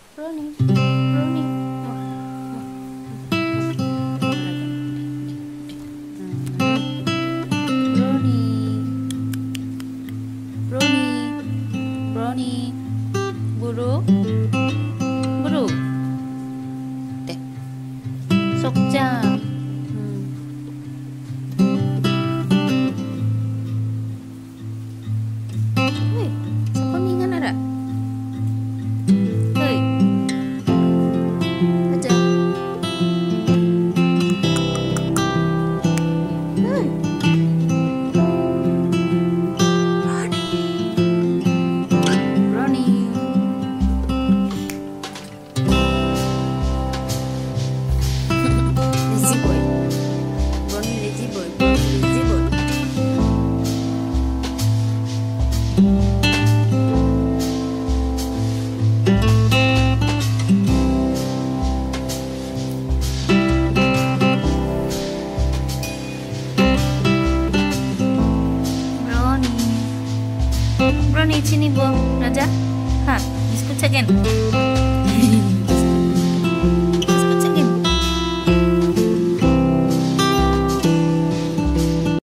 Brownie, brownie. Brownie, buru, buru. Teh, Sokjang. Hei, sekoningan ada? Hei, aja. Hei, Brownie. Lazy boy. Brownie lazy boy. Lazy boy. Brownie, sini buang Raja. Ha, biscuit again.